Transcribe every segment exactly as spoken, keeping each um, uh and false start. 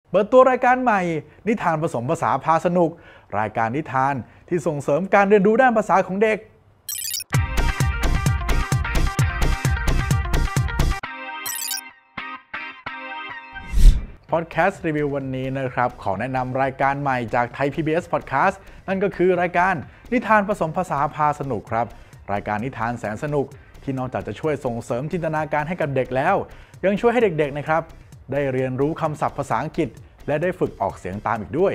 เปิดตัวรายการใหม่นิทานผสมภาษาพาสนุกรายการนิทานที่ส่งเสริมการเรียนรู้ด้านภาษาของเด็กพอดแคสต์รีวิววันนี้นะครับขอแนะนำรายการใหม่จากไทย พี บี เอส Podcast นั่นก็คือรายการนิทานผสมภาษาพาสนุกครับรายการนิทานแสนสนุกที่นอกจากจะช่วยส่งเสริมจินตนาการให้กับเด็กแล้วยังช่วยให้เด็กๆนะครับได้เรียนรู้คำศัพท์ภาษาอังกฤษและได้ฝึกออกเสียงตามอีกด้วย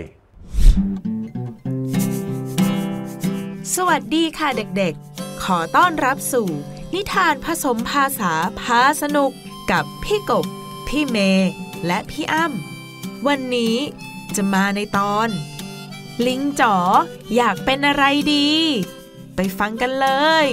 สวัสดีค่ะเด็กๆขอต้อนรับสู่นิทานผสมภาษาพาสนุกกับพี่กบพี่เมย์และพี่อ้ำวันนี้จะมาในตอนลิงจ๋ออยากเป็นอะไรดีไปฟังกันเลย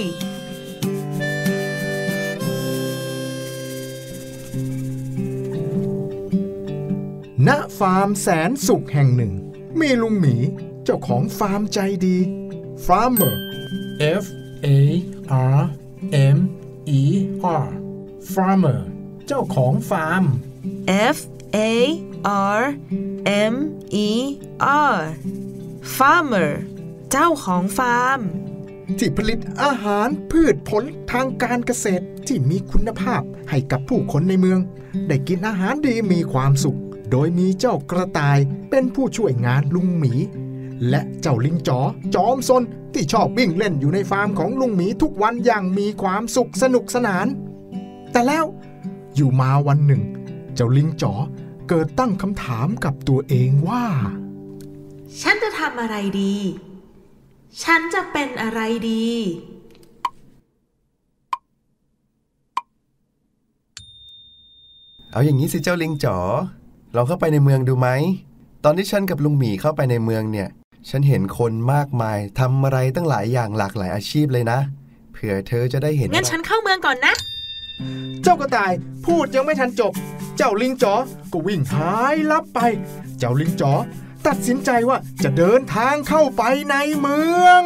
ณฟาร์มแสนสุขแห่งหนึ่งมีลุงหมีเจ้าของฟาร์มใจดี Farmer F A R M E R Farmer เจ้าของฟาร์ม F A R M E R Farmer เจ้าของฟาร์มที่ผลิตอาหารพืชผลทางการเกษตรที่มีคุณภาพให้กับผู้คนในเมืองได้กินอาหารดีมีความสุขโดยมีเจ้ากระต่ายเป็นผู้ช่วยงานลุงหมีและเจ้าลิงจ๋อจอมซนที่ชอบวิ่งเล่นอยู่ในฟาร์มของลุงหมีทุกวันอย่างมีความสุขสนุกสนานแต่แล้วอยู่มาวันหนึ่งเจ้าลิงจ๋อเกิดตั้งคำถามกับตัวเองว่าฉันจะทำอะไรดีฉันจะเป็นอะไรดีเอาอย่างนี้สิเจ้าลิงจ๋อลองเข้าไปในเมืองดูไหมตอนที่ฉันกับลุงหมีเข้าไปในเมืองเนี่ยฉันเห็นคนมากมายทำอะไรตั้งหลายอย่างหลากหลายอาชีพเลยนะเผื่อเธอจะได้เห็นงั้นฉันเข้าเมืองก่อนนะเจ้ากระต่ายพูดยังไม่ทันจบเจ้าลิงจ๋อก็วิ่งหายลับไปเจ้าลิงจ๋อตัดสินใจว่าจะเดินทางเข้าไปในเมือง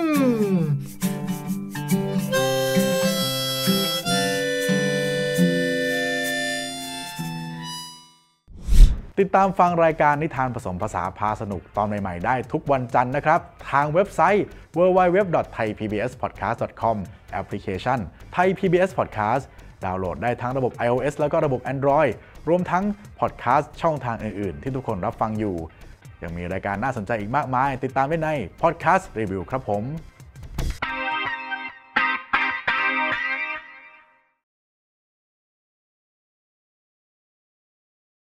ติดตามฟังรายการนิทานผสมภาษาพาสนุกตอนใหม่ๆได้ทุกวันจันทร์นะครับทางเว็บไซต์ ดับเบิลยู ดับเบิลยู ดับเบิลยู ดอท ไทย พี บี เอส พอดแคสต์ ดอท คอม แอปพลิเคชัน Thai พี บี เอส Podcast ดาวน์โหลดได้ทั้งระบบ iOS แล้วก็ระบบ Android รวมทั้งพอดแคสต์ช่องทางอื่นๆที่ทุกคนรับฟังอยู่ยังมีรายการน่าสนใจอีกมากมายติดตามได้ใน Podcast Review ครับผม